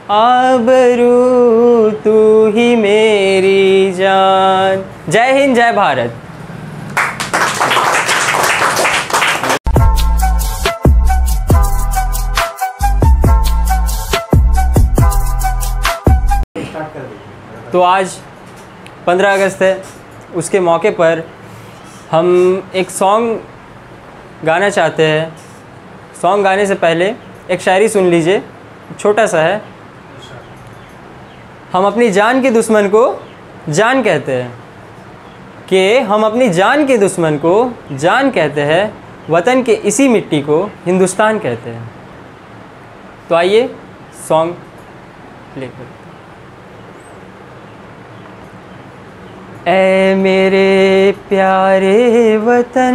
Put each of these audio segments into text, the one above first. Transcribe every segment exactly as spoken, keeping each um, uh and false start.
आबरू तू ही मेरी जान। जय हिंद, जय भारत। तो आज पंद्रह अगस्त है, उसके मौके पर हम एक सॉन्ग गाना चाहते हैं। सॉन्ग गाने से पहले एक शायरी सुन लीजिए, छोटा सा है। हम अपनी जान के दुश्मन को जान कहते हैं, कि हम अपनी जान के दुश्मन को जान कहते हैं, वतन के इसी मिट्टी को हिंदुस्तान कहते हैं। तो आइए सॉन्ग प्ले करते हैं। ऐ मेरे प्यारे वतन,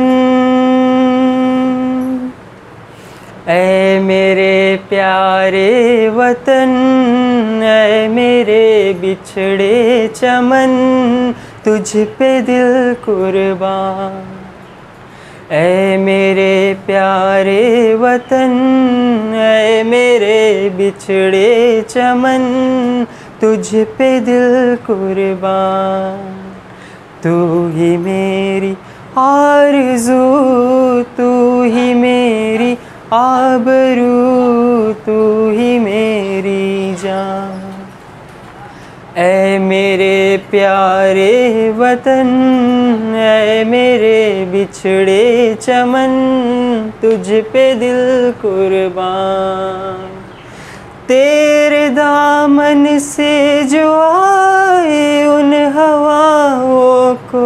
ऐ मेरे प्यारे वतन, ऐ मेरे बिछड़े चमन, तुझ पे दिल कुर्बान। ऐ मेरे प्यारे वतन, ऐ मेरे बिछड़े चमन, तुझ पे दिल कुर्बान। तू ही मेरी आरज़ू, तू ही मेरी आबरू, तू ही मेरी जान। ऐ मेरे प्यारे वतन, ऐ मेरे बिछड़े चमन, तुझ पे दिल कुर्बान। तेरे दामन से जो आए उन हवाओं को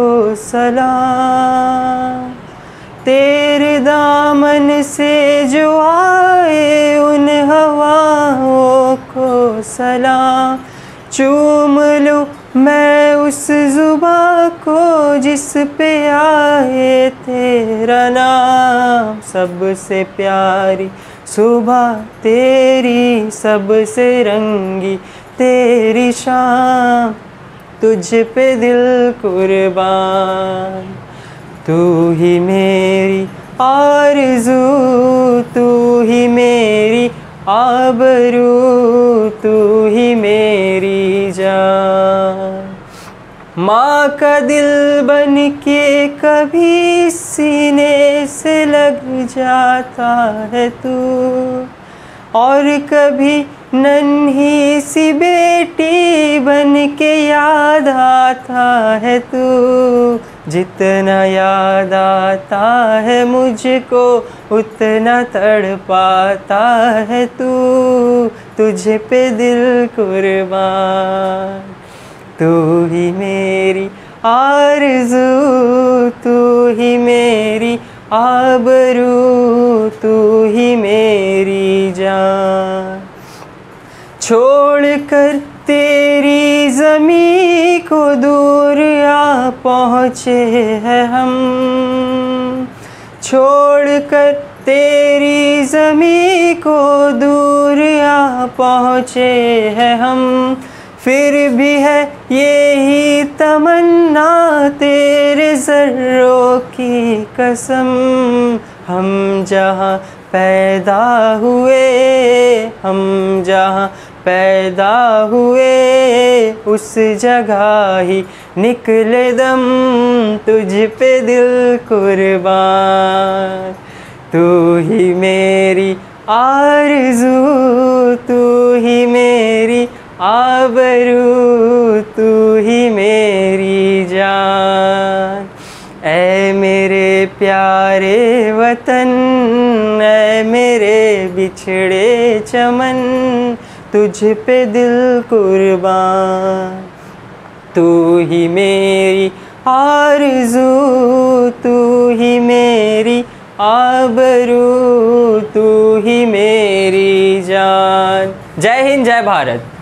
सलाम। तेरे दामन से जो आए उन हवाओं को सलाम। चूम लूँ मैं उस जुबां को जिस पे आए तेरा नाम। सबसे प्यारी सुबह तेरी, सबसे रंगी तेरी शाम, तुझ पे दिल कुर्बान। तू ही मेरी आरज़ू, तू ही मेरी आबरू, तू ही मेरी जान। माँ का दिल बन के कभी सीने से लग जाता है तू, और कभी नन्ही सी बेटी बन के याद आता है तू। जितना याद आता है मुझको उतना तड़पाता है तू, तुझ पे दिल कुर्बान। तू ही मेरी आरज़ू, तू ही मेरी आबरू, तू ही मेरी जान। छोड़कर तेरी ज़मीं को दूर आ पहुँचे हैं हम। छोड़कर तेरी ज़मीं को दूर आ पहुँचे हैं हम। फिर भी है यही तमन्ना तेरे ज़र्रों की कसम। हम जहाँ पैदा हुए, हम जहाँ पैदा हुए, उस जगह ही निकले दम, तुझ पे दिल कुर्बान। तू ही मेरी आरज़ू, तू ही मेरी आबरू, तू ही मेरी जान। ऐ मेरे प्यारे वतन, ऐ मेरे बिछड़े चमन, तुझ पे दिल कुर्बान। तू ही मेरी आरज़ू, तू ही मेरी आबरू, तू ही मेरी जान। जय हिंद, जय भारत।